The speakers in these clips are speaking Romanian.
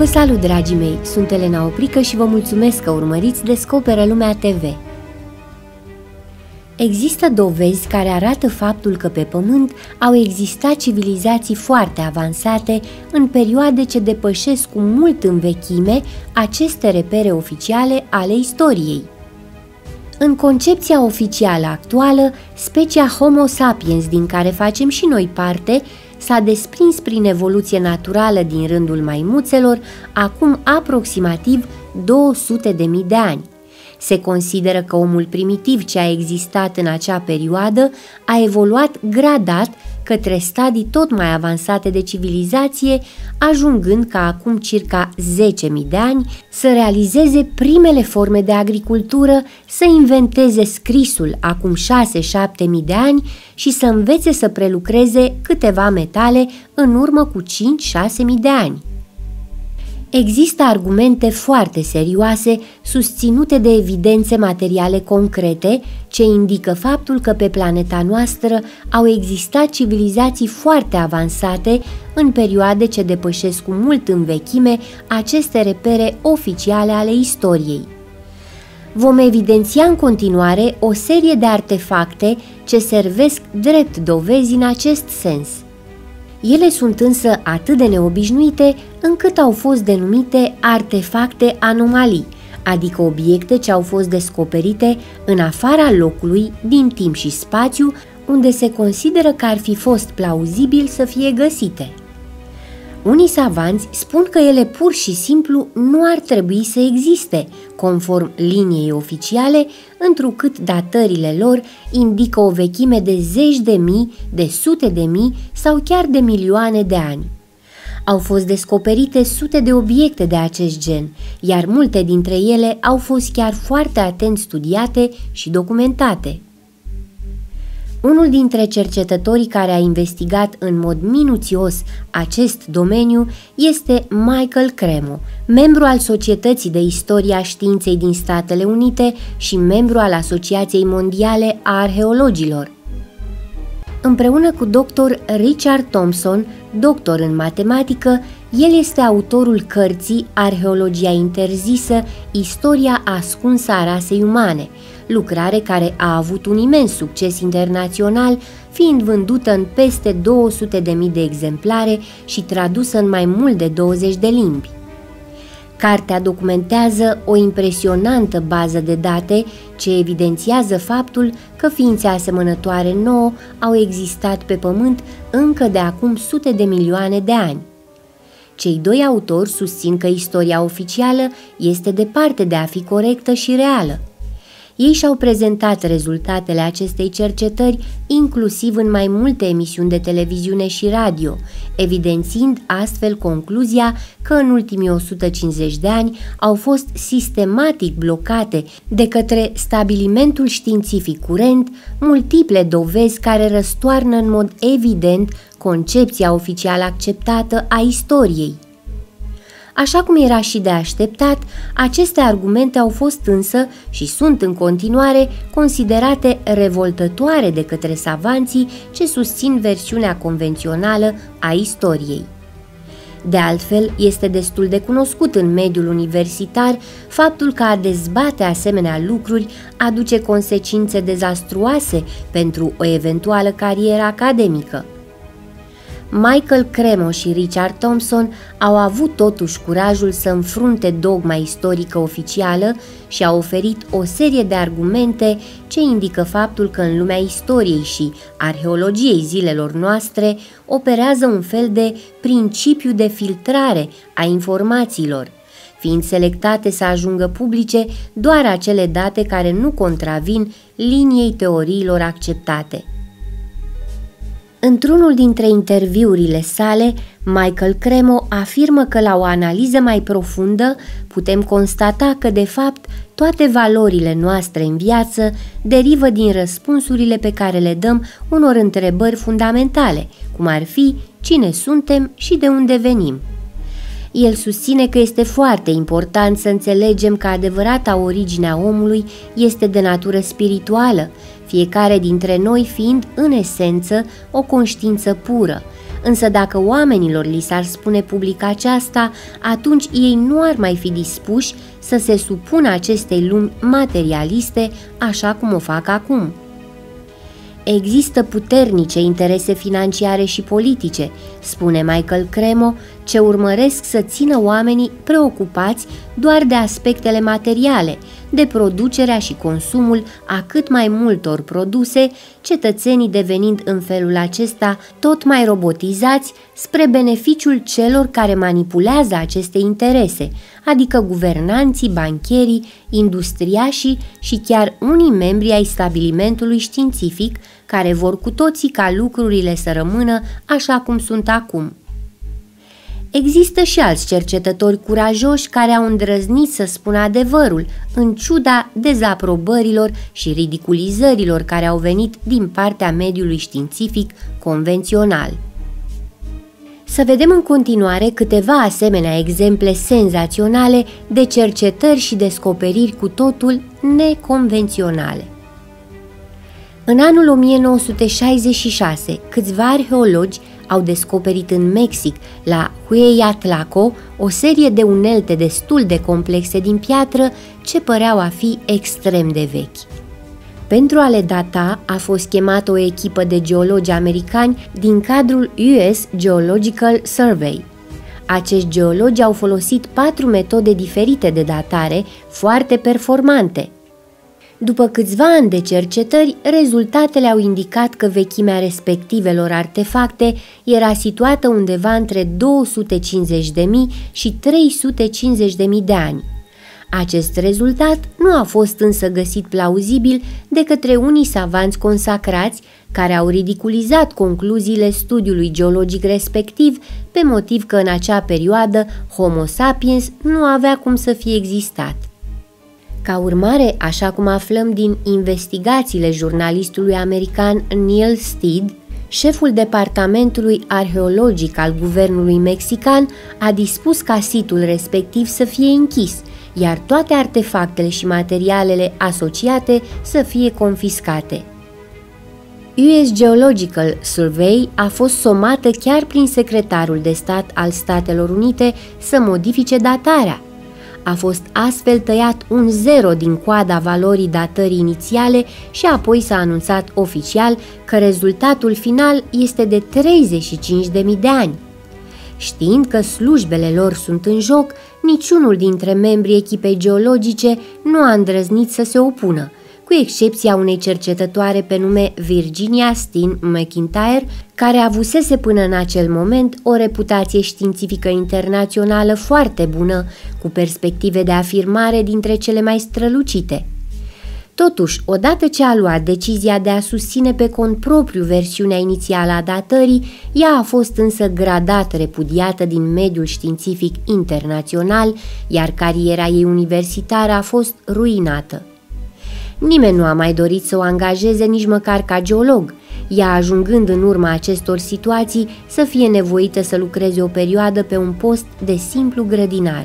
Vă salut, dragii mei! Sunt Elena Oprică și vă mulțumesc că urmăriți Descoperă Lumea TV. Există dovezi care arată faptul că pe Pământ au existat civilizații foarte avansate în perioade ce depășesc cu mult în vechime aceste repere oficiale ale istoriei. În concepția oficială actuală, specia Homo sapiens, din care facem și noi parte, s-a desprins prin evoluție naturală din rândul maimuțelor acum aproximativ 200.000 de ani. Se consideră că omul primitiv ce a existat în acea perioadă a evoluat gradat către stadii tot mai avansate de civilizație, ajungând ca acum circa 10.000 de ani să realizeze primele forme de agricultură, să inventeze scrisul acum 6-7.000 de ani și să învețe să prelucreze câteva metale în urmă cu 5-6.000 de ani. Există argumente foarte serioase, susținute de evidențe materiale concrete, ce indică faptul că pe planeta noastră au existat civilizații foarte avansate în perioade ce depășesc cu mult în vechime aceste repere oficiale ale istoriei. Vom evidenția în continuare o serie de artefacte ce servesc drept dovezi în acest sens. Ele sunt însă atât de neobișnuite încât au fost denumite artefacte anomalii, adică obiecte ce au fost descoperite în afara locului, din timp și spațiu, unde se consideră că ar fi fost plauzibil să fie găsite. Unii savanți spun că ele pur și simplu nu ar trebui să existe, conform liniei oficiale, întrucât datările lor indică o vechime de zeci de mii, de sute de mii sau chiar de milioane de ani. Au fost descoperite sute de obiecte de acest gen, iar multe dintre ele au fost chiar foarte atent studiate și documentate. Unul dintre cercetătorii care a investigat în mod minuțios acest domeniu este Michael Cremo, membru al Societății de Istorie a Științei din Statele Unite și membru al Asociației Mondiale a Arheologilor. Împreună cu dr. Richard Thompson, doctor în matematică, el este autorul cărții Arheologia interzisă, istoria ascunsă a rasei umane, lucrare care a avut un imens succes internațional, fiind vândută în peste 200.000 de exemplare și tradusă în mai mult de 20 de limbi. Cartea documentează o impresionantă bază de date ce evidențiază faptul că ființe asemănătoare nouă au existat pe Pământ încă de acum sute de milioane de ani. Cei doi autori susțin că istoria oficială este departe de a fi corectă și reală. Ei și-au prezentat rezultatele acestei cercetări inclusiv în mai multe emisiuni de televiziune și radio, evidențiind astfel concluzia că în ultimii 150 de ani au fost sistematic blocate de către stabilimentul științific curent multiple dovezi care răstoarnă în mod evident concepția oficială acceptată a istoriei. Așa cum era și de așteptat, aceste argumente au fost însă și sunt în continuare considerate revoltătoare de către savanții ce susțin versiunea convențională a istoriei. De altfel, este destul de cunoscut în mediul universitar faptul că a dezbate asemenea lucruri aduce consecințe dezastruoase pentru o eventuală carieră academică. Michael Cremo și Richard Thompson au avut totuși curajul să înfrunte dogma istorică oficială și au oferit o serie de argumente ce indică faptul că în lumea istoriei și arheologiei zilelor noastre operează un fel de principiu de filtrare a informațiilor, fiind selectate să ajungă publice doar acele date care nu contravin liniei teoriilor acceptate. Într-unul dintre interviurile sale, Michael Cremo afirmă că la o analiză mai profundă putem constata că, de fapt, toate valorile noastre în viață derivă din răspunsurile pe care le dăm unor întrebări fundamentale, cum ar fi cine suntem și de unde venim. El susține că este foarte important să înțelegem că adevărata origine a omului este de natură spirituală, fiecare dintre noi fiind în esență o conștiință pură, însă dacă oamenilor li s-ar spune public aceasta, atunci ei nu ar mai fi dispuși să se supună acestei lumi materialiste așa cum o fac acum. Există puternice interese financiare și politice, spune Michael Cremo, ce urmăresc să țină oamenii preocupați doar de aspectele materiale, de producerea și consumul a cât mai multor produse, cetățenii devenind în felul acesta tot mai robotizați spre beneficiul celor care manipulează aceste interese, adică guvernanții, bancherii, industriașii și chiar unii membri ai stabilimentului științific, care vor cu toții ca lucrurile să rămână așa cum sunt acum. Există și alți cercetători curajoși care au îndrăznit să spună adevărul, în ciuda dezaprobărilor și ridiculizărilor care au venit din partea mediului științific convențional. Să vedem în continuare câteva asemenea exemple senzaționale de cercetări și descoperiri cu totul neconvenționale. În anul 1966, câțiva arheologi au descoperit în Mexic, la Hueyatlaco, o serie de unelte destul de complexe din piatră ce păreau a fi extrem de vechi. Pentru a le data a fost chemată o echipă de geologi americani din cadrul US Geological Survey. Acești geologi au folosit 4 metode diferite de datare, foarte performante. După câțiva ani de cercetări, rezultatele au indicat că vechimea respectivelor artefacte era situată undeva între 250.000 și 350.000 de ani. Acest rezultat nu a fost însă găsit plauzibil de către unii savanți consacrați care au ridiculizat concluziile studiului geologic respectiv pe motiv că în acea perioadă Homo sapiens nu avea cum să fie existat. Ca urmare, așa cum aflăm din investigațiile jurnalistului american Neil Steed, șeful departamentului arheologic al guvernului mexican a dispus ca situl respectiv să fie închis, iar toate artefactele și materialele asociate să fie confiscate. US Geological Survey a fost somată chiar prin secretarul de stat al Statelor Unite să modifice datarea. A fost astfel tăiat un 0 din coada valorii datării inițiale și apoi s-a anunțat oficial că rezultatul final este de 35.000 de ani. Știind că slujbele lor sunt în joc, niciunul dintre membrii echipei geologice nu a îndrăznit să se opună, cu excepția unei cercetătoare pe nume Virginia Steen McIntyre, care avusese până în acel moment o reputație științifică internațională foarte bună, cu perspective de afirmare dintre cele mai strălucite. Totuși, odată ce a luat decizia de a susține pe cont propriu versiunea inițială a datării, ea a fost însă gradat repudiată din mediul științific internațional, iar cariera ei universitară a fost ruinată. Nimeni nu a mai dorit să o angajeze nici măcar ca geolog, ea ajungând în urma acestor situații să fie nevoită să lucreze o perioadă pe un post de simplu grădinar.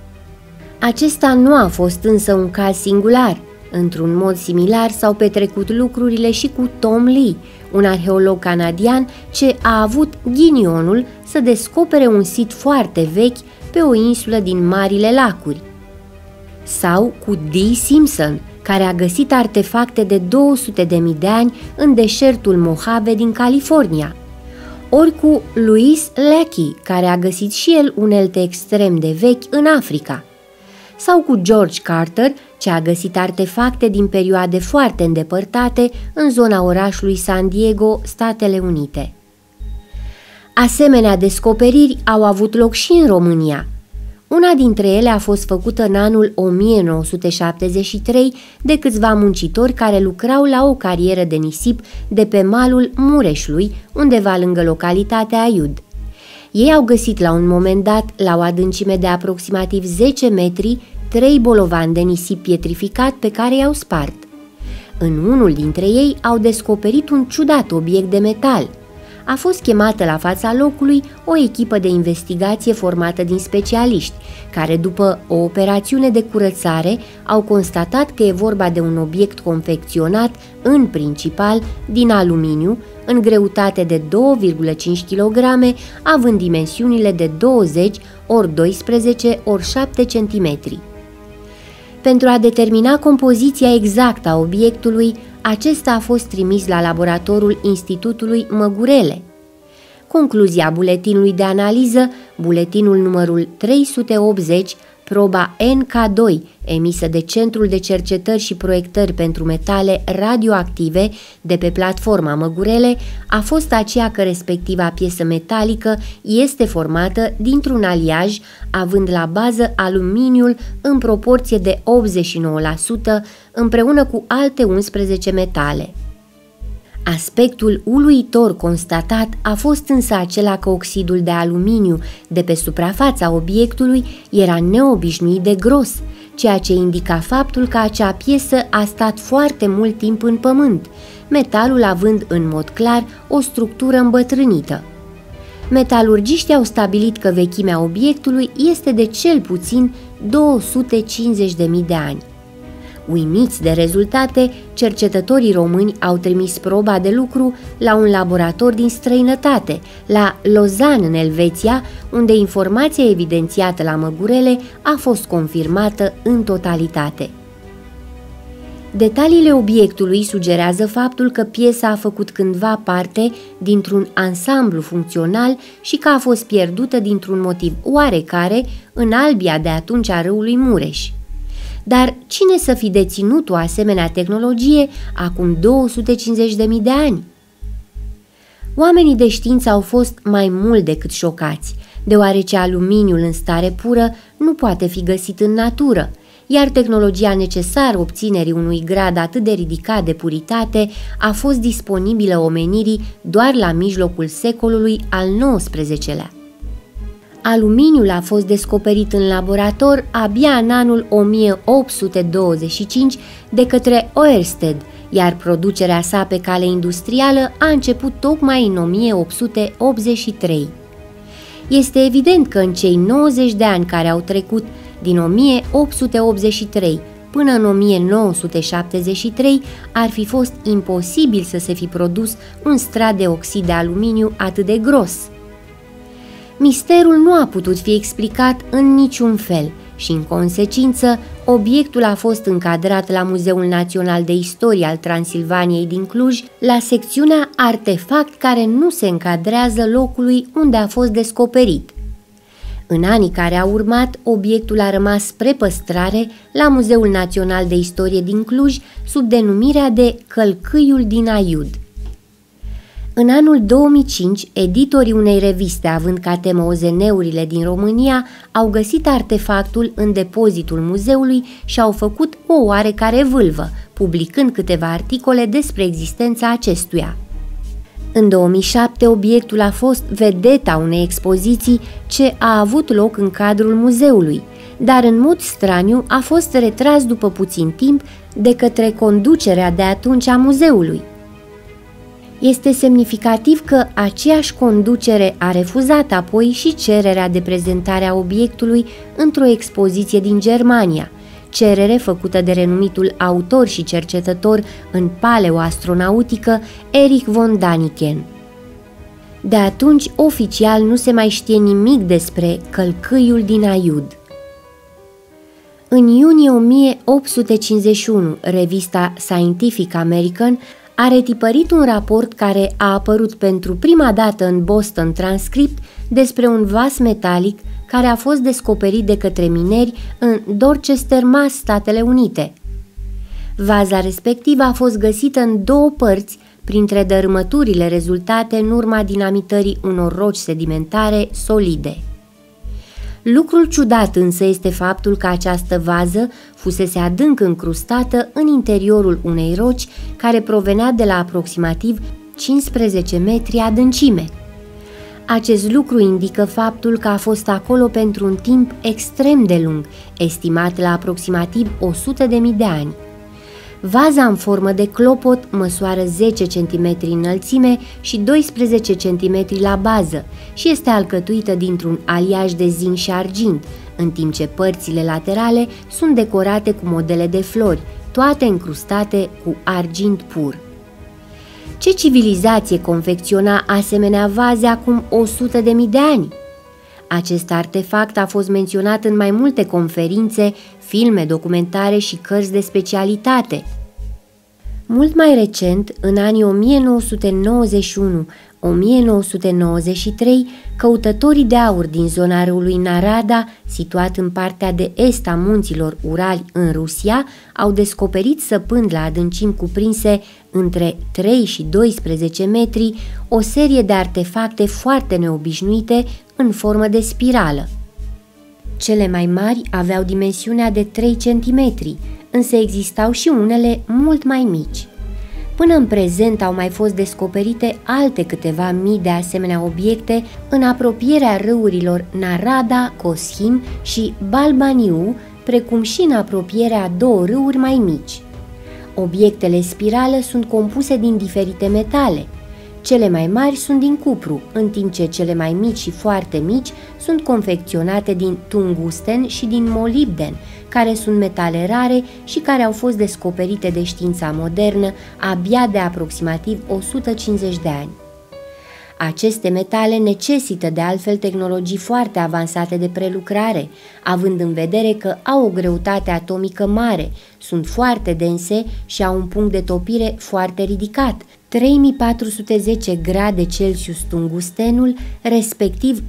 Acesta nu a fost însă un caz singular. Într-un mod similar s-au petrecut lucrurile și cu Tom Lee, un arheolog canadian ce a avut ghinionul să descopere un sit foarte vechi pe o insulă din Marile Lacuri. Sau cu D. Simpson, care a găsit artefacte de 200.000 de ani în deșertul Mojave din California. Ori cu Louis Leakey, care a găsit și el unelte extrem de vechi în Africa. Sau cu George Carter, ce a găsit artefacte din perioade foarte îndepărtate în zona orașului San Diego, Statele Unite. Asemenea descoperiri au avut loc și în România. Una dintre ele a fost făcută în anul 1973 de câțiva muncitori care lucrau la o carieră de nisip de pe malul Mureșului, undeva lângă localitatea Aiud. Ei au găsit la un moment dat, la o adâncime de aproximativ 10 metri, 3 bolovani de nisip pietrificat pe care i-au spart. În unul dintre ei au descoperit un ciudat obiect de metal. a fost chemată la fața locului o echipă de investigație formată din specialiști, care după o operațiune de curățare au constatat că e vorba de un obiect confecționat în principal din aluminiu, în greutate de 2,5 kg, având dimensiunile de 20 ori 12 ori 7 cm. Pentru a determina compoziția exactă a obiectului, acesta a fost trimis la laboratorul Institutului Măgurele. Concluzia buletinului de analiză, buletinul numărul 380, proba NK2, emisă de Centrul de Cercetări și Proiectări pentru Metale Radioactive de pe platforma Măgurele, a fost aceea că respectiva piesă metalică este formată dintr-un aliaj având la bază aluminiul în proporție de 89% împreună cu alte 11 metale. Aspectul uluitor constatat a fost însă acela că oxidul de aluminiu de pe suprafața obiectului era neobișnuit de gros, ceea ce indica faptul că acea piesă a stat foarte mult timp în pământ, metalul având în mod clar o structură îmbătrânită. Metalurgiștii au stabilit că vechimea obiectului este de cel puțin 250.000 de ani. Uimiți de rezultate, cercetătorii români au trimis proba de lucru la un laborator din străinătate, la Lausanne, în Elveția, unde informația evidențiată la Măgurele a fost confirmată în totalitate. Detaliile obiectului sugerează faptul că piesa a făcut cândva parte dintr-un ansamblu funcțional și că a fost pierdută dintr-un motiv oarecare în albia de atunci a râului Mureș. Dar cine să fi deținut o asemenea tehnologie acum 250.000 de ani? Oamenii de știință au fost mai mult decât șocați, deoarece aluminiul în stare pură nu poate fi găsit în natură, iar tehnologia necesară obținerii unui grad atât de ridicat de puritate a fost disponibilă omenirii doar la mijlocul secolului al XIX-lea. Aluminiul a fost descoperit în laborator abia în anul 1825 de către Ørsted, iar producerea sa pe cale industrială a început tocmai în 1883. Este evident că în cei 90 de ani care au trecut din 1883 până în 1973 ar fi fost imposibil să se fi produs un strat de oxid de aluminiu atât de gros. Misterul nu a putut fi explicat în niciun fel și, în consecință, obiectul a fost încadrat la Muzeul Național de Istorie al Transilvaniei din Cluj, la secțiunea Artefact care nu se încadrează locului unde a fost descoperit. În anii care au urmat, obiectul a rămas spre păstrare la Muzeul Național de Istorie din Cluj sub denumirea de Călcâiul din Aiud. În anul 2005, editorii unei reviste având ca temă OZN-urile din România au găsit artefactul în depozitul muzeului și au făcut o oarecare vâlvă, publicând câteva articole despre existența acestuia. În 2007, obiectul a fost vedeta unei expoziții ce a avut loc în cadrul muzeului, dar în mod straniu a fost retras după puțin timp de către conducerea de atunci a muzeului. Este semnificativ că aceeași conducere a refuzat apoi și cererea de prezentare a obiectului într-o expoziție din Germania, cerere făcută de renumitul autor și cercetător în paleoastronautică Erich von Daniken. De atunci, oficial, nu se mai știe nimic despre Călcâiul din Aiud. În iunie 1851, revista Scientific American a retipărit un raport care a apărut pentru prima dată în Boston Transcript despre un vas metalic care a fost descoperit de către mineri în Dorchester, Mass, Statele Unite. Vaza respectivă a fost găsită în două părți printre dărâmăturile rezultate în urma dinamitării unor roci sedimentare solide. Lucrul ciudat însă este faptul că această vază fusese adânc încrustată în interiorul unei roci care provenea de la aproximativ 15 metri adâncime. Acest lucru indică faptul că a fost acolo pentru un timp extrem de lung, estimat la aproximativ 100.000 de ani. Vaza în formă de clopot măsoară 10 cm înălțime și 12 cm la bază și este alcătuită dintr-un aliaj de zinc și argint, în timp ce părțile laterale sunt decorate cu modele de flori, toate încrustate cu argint pur. Ce civilizație confecționa asemenea vaze acum 100.000 de ani? Acest artefact a fost menționat în mai multe conferințe, filme, documentare și cărți de specialitate. Mult mai recent, în anii 1991-1993, căutătorii de aur din zona râului Narada, situat în partea de est a munților Urali în Rusia, au descoperit săpând la adâncimi cuprinse între 3 și 12 metri o serie de artefacte foarte neobișnuite în formă de spirală. Cele mai mari aveau dimensiunea de 3 cm, însă existau și unele mult mai mici. Până în prezent au mai fost descoperite alte câteva mii de asemenea obiecte în apropierea râurilor Narada, Coshin și Balbaniu, precum și în apropierea a două râuri mai mici. Obiectele spirală sunt compuse din diferite metale. Cele mai mari sunt din cupru, în timp ce cele mai mici și foarte mici sunt confecționate din tungusten și din molibden, care sunt metale rare și care au fost descoperite de știința modernă abia de aproximativ 150 de ani. Aceste metale necesită de altfel tehnologii foarte avansate de prelucrare, având în vedere că au o greutate atomică mare, sunt foarte dense și au un punct de topire foarte ridicat, 3410 grade Celsius tungustenul, respectiv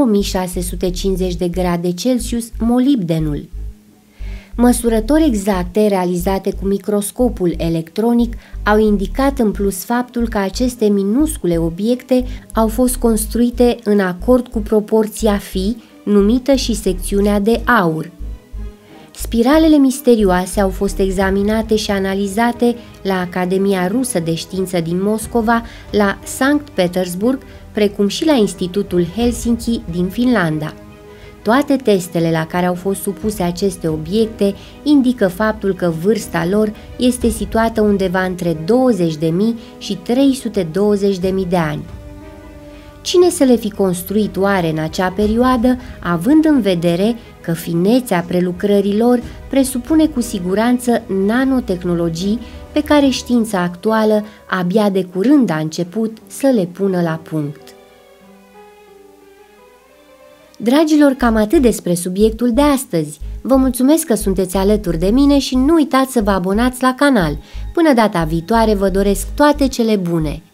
2650 de grade Celsius molibdenul. Măsurători exacte realizate cu microscopul electronic au indicat în plus faptul că aceste minuscule obiecte au fost construite în acord cu proporția Φ, numită și secțiunea de aur. Spiralele misterioase au fost examinate și analizate la Academia Rusă de Știință din Moscova, la Sankt Petersburg, precum și la Institutul Helsinki din Finlanda. Toate testele la care au fost supuse aceste obiecte indică faptul că vârsta lor este situată undeva între 20.000 și 320.000 de ani. Cine să le fi construit oare în acea perioadă, având în vedere că finețea prelucrărilor presupune cu siguranță nanotehnologii pe care știința actuală abia de curând a început să le pună la punct. Dragilor, cam atât despre subiectul de astăzi. Vă mulțumesc că sunteți alături de mine și nu uitați să vă abonați la canal. Până data viitoare vă doresc toate cele bune!